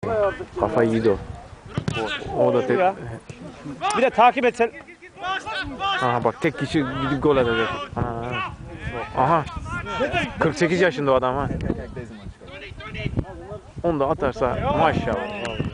Kafayı yedi o. O da tek. Bir de takip etsen. Aha bak tek kişi gidip gol atacak. Aha. 48 yaşında o adam ha. Onu da atarsa maşallah.